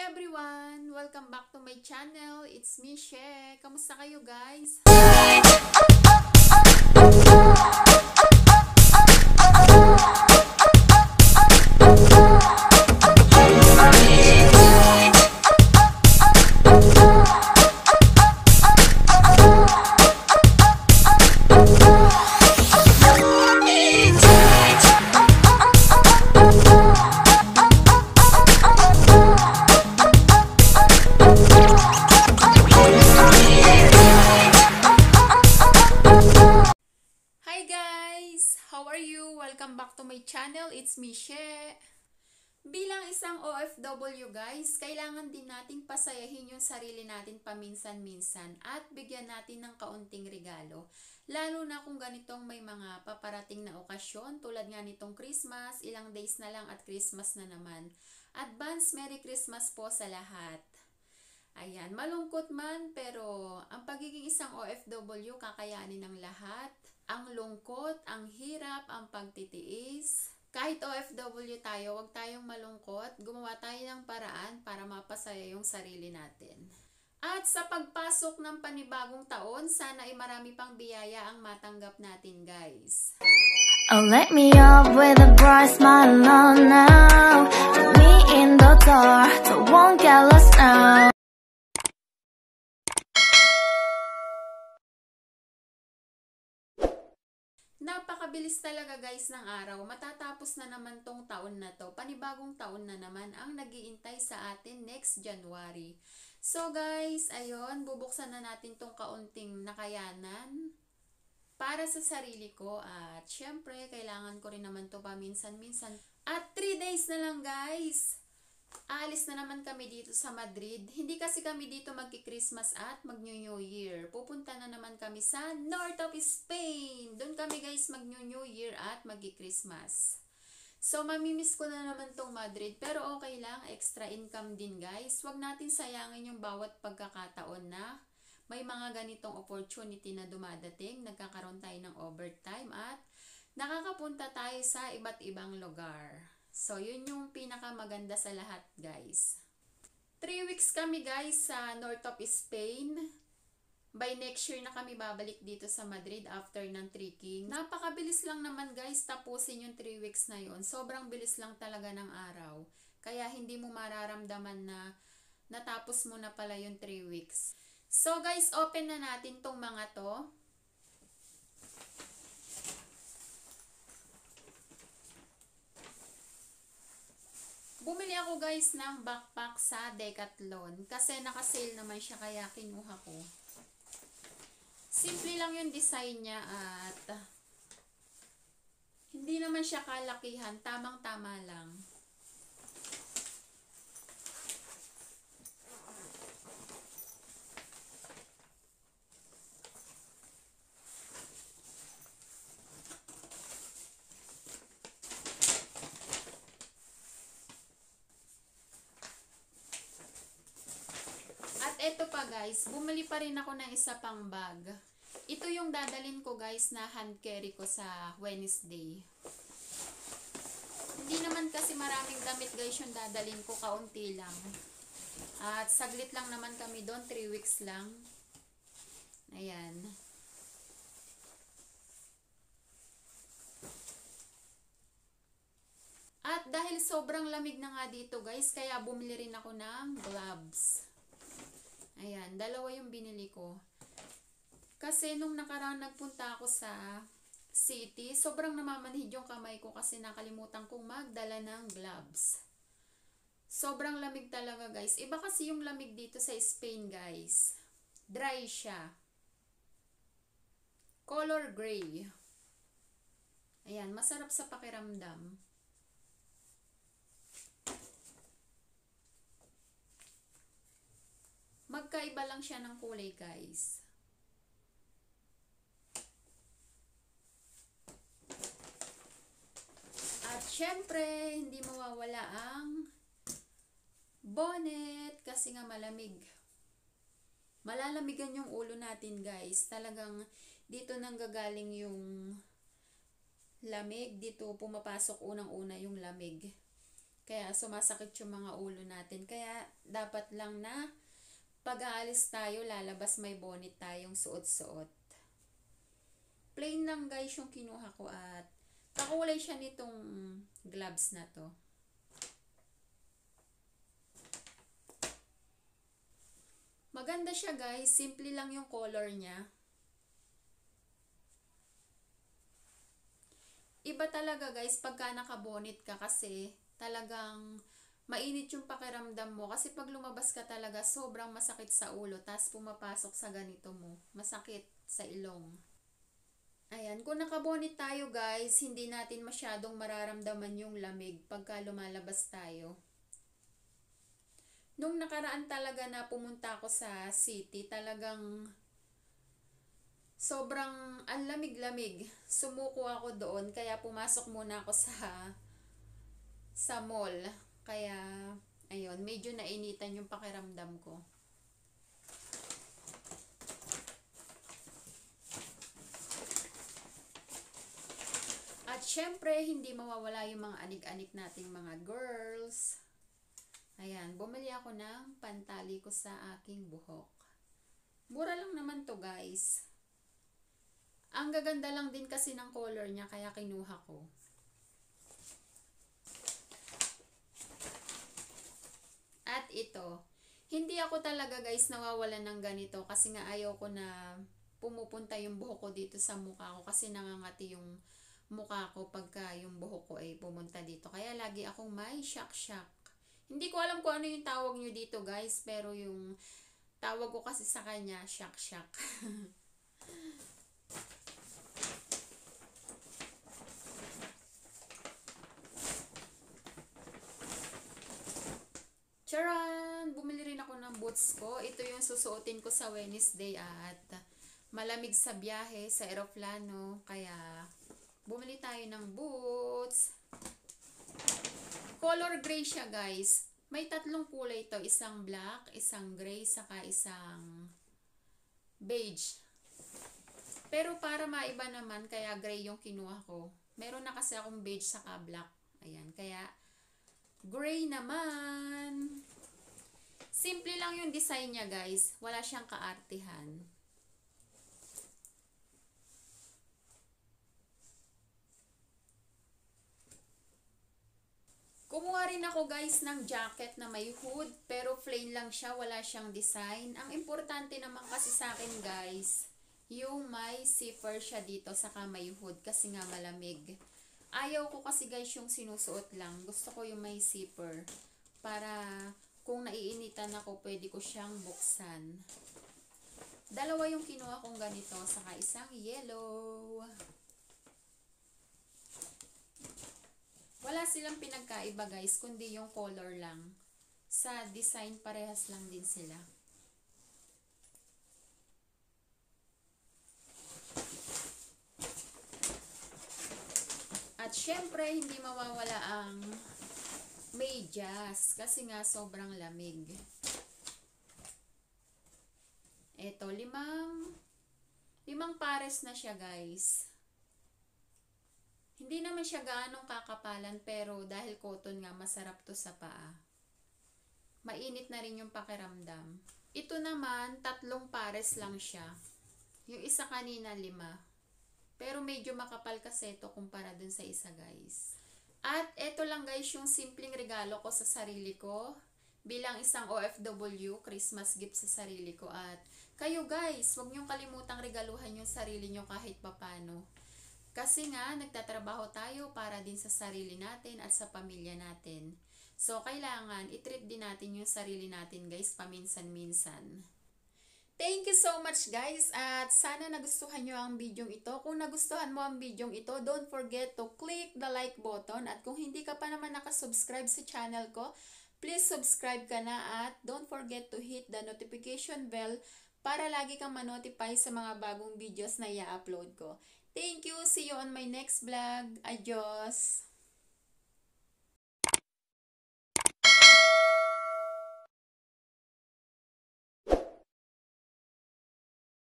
everyone! Welcome back to my channel. It's me, She. Kamusta kayo guys? How are you? Welcome back to my channel. It's me, She. Bilang isang OFW guys, kailangan din nating pasayahin yung sarili natin paminsan-minsan at bigyan natin ng kaunting regalo. Lalo na kung ganitong may mga paparating na okasyon tulad nga nitong Christmas, ilang days na lang at Christmas na naman. Advance Merry Christmas po sa lahat. Ayan, malungkot man pero ang pagiging isang OFW kakayanin ng lahat. Ang lungkot, ang hirap, ang pagtitiis. Kahit OFW tayo, huwag tayong malungkot. Gumawa tayo ng paraan para mapasaya yung sarili natin. At sa pagpasok ng panibagong taon, sana ay marami pang biyaya ang matanggap natin guys. Oh, let me up with a bright smile on now. Let me in the door, so won't get lost now. Napakabilis talaga guys ng araw. Matatapos na naman tong taon na to. Panibagong taon na naman ang nag-iintay sa atin next January. So guys, ayun, bubuksan na natin tong kaunting nakayanan para sa sarili ko. At syempre, kailangan ko rin naman to paminsan-minsan. At 3 days na lang guys. Aalis na naman kami dito sa Madrid. Hindi kasi kami dito magki-Christmas at mag-New Year. Pupunta na naman kami sa North of Spain. Doon kami guys mag-New Year at magki-Christmas. So mamimiss ko na naman tong Madrid. Pero okay lang, extra income din guys. Huwag natin sayangin yung bawat pagkakataon na may mga ganitong opportunity na dumadating. Nagkakaroon tayo ng overtime at nakakapunta tayo sa iba't ibang lugar. So, yun yung pinakamaganda sa lahat, guys. 3 weeks kami, guys, sa North of Spain. By next year na kami babalik dito sa Madrid after ng trekking. Napakabilis lang naman, guys, tapusin yung 3 weeks na yun. Sobrang bilis lang talaga ng araw. Kaya hindi mo mararamdaman na natapos mo na pala yung 3 weeks. So, guys, open na natin tong mga to. Bumili ako guys ng backpack sa Decathlon kasi naka-sale naman siya kaya kinuha ko. Simple lang yung design niya at hindi naman siya kalakihan, tamang-tama lang. Ito pa guys, bumili pa rin ako ng isa pang bag. Ito yung dadalhin ko guys na hand carry ko sa Wednesday. Hindi naman kasi maraming damit guys yung dadalhin ko, kaunti lang. At saglit lang naman kami doon, 3 weeks lang. Ayan. At dahil sobrang lamig na nga dito guys, kaya bumili rin ako ng gloves. Ayan, dalawa yung binili ko. Kasi nung nakaraan nagpunta ako sa city, sobrang namamanhid yung kamay ko kasi nakalimutan kong magdala ng gloves. Sobrang lamig talaga guys. Iba kasi yung lamig dito sa Spain guys. Dry siya. Color gray. Ayan, masarap sa pakiramdam. Magkaiba lang siya ng kulay guys. At syempre, hindi mawawala ang bonnet kasi nga malamig. Malalamigan yung ulo natin guys. Talagang dito nanggagaling yung lamig. Dito pumapasok unang-una yung lamig. Kaya sumasakit yung mga ulo natin. Kaya dapat lang na pag-aalis tayo, lalabas may bonnet tayong suot-suot. Plain lang guys yung kinuha ko at kakulay siya nitong gloves na to. Maganda siya guys, simple lang yung color niya. Iba talaga guys pagka nakabonnet ka kasi talagang mainit yung pakiramdam mo. Kasi pag lumabas ka talaga sobrang masakit sa ulo tas pumapasok sa ganito mo. Masakit sa ilong. Ayan, kung nakabonnet tayo guys, hindi natin masyadong mararamdaman yung lamig pagka lumalabas tayo. Nung nakaraan talaga na pumunta ako sa city, talagang sobrang ang lamig-lamig. Sumuko ako doon, kaya pumasok muna ako sa mall. Kaya, ayun, medyo nainitan yung pakiramdam ko. At syempre, hindi mawawala yung mga anik-anik nating mga girls. Ayan, bumili ako ng pantali ko sa aking buhok. Mura lang naman to guys. Ang gaganda lang din kasi ng color niya kaya kinuha ko. At ito, hindi ako talaga guys nawawalan ng ganito kasi nga ayaw ko na pumupunta yung buhok ko dito sa mukha ko kasi nangangati yung mukha ko pagka yung buhok ko ay pumunta dito. Kaya lagi akong may shock-shock. Hindi ko alam kung ano yung tawag nyo dito guys, pero yung tawag ko kasi sa kanya, shock-shock. Charan! Bumili rin ako ng boots ko. Ito yung susuotin ko sa Wednesday at malamig sa biyahe, sa eroplano. Kaya bumili tayo ng boots. Color gray siya guys. May tatlong kulay ito. Isang black, isang gray, saka isang beige. Pero para maiba naman, kaya gray yung kinuha ko. Meron na kasi akong beige saka black. Ayan, kaya gray naman. Simple lang yung design niya guys. Wala siyang kaartihan. Kumuha rin ako guys ng jacket na may hood, pero plain lang siya, wala siyang design. Ang importante naman kasi sa akin guys, yung may zipper siya dito saka may hood kasi nga malamig. Ayaw ko kasi guys yung sinusuot lang, gusto ko yung may zipper para kung naiinitan ako pwede ko siyang buksan. Dalawa yung kinuha kong ganito saka isang yellow. Wala silang pinagkaiba guys, kundi yung color lang. Sa design, parehas lang din sila. At syempre, hindi mawawala ang medyas kasi nga sobrang lamig. Ito, limang pares na siya guys. Hindi naman siya gaanong kakapalan pero dahil cotton nga masarap to sa paa. Mainit na rin yung pakiramdam. Ito naman, 3 pares lang siya. Yung isa kanina 5. Pero medyo makapal kasi ito kumpara dun sa isa guys. At ito lang guys yung simpleng regalo ko sa sarili ko. Bilang isang OFW, Christmas gift sa sarili ko. At kayo guys, huwag niyong kalimutang regaluhan yung sarili niyo kahit papano. Kasi nga, nagtatrabaho tayo para din sa sarili natin at sa pamilya natin. So, kailangan i-treat din natin yung sarili natin guys, paminsan-minsan. Thank you so much guys at sana nagustuhan nyo ang video ito. Kung nagustuhan mo ang video ito, don't forget to click the like button. At kung hindi ka pa naman nakasubscribe sa channel ko, please subscribe ka na at don't forget to hit the notification bell para lagi kang ma-notify sa mga bagong videos na i-upload ko. Thank you. See you on my next vlog. Adios.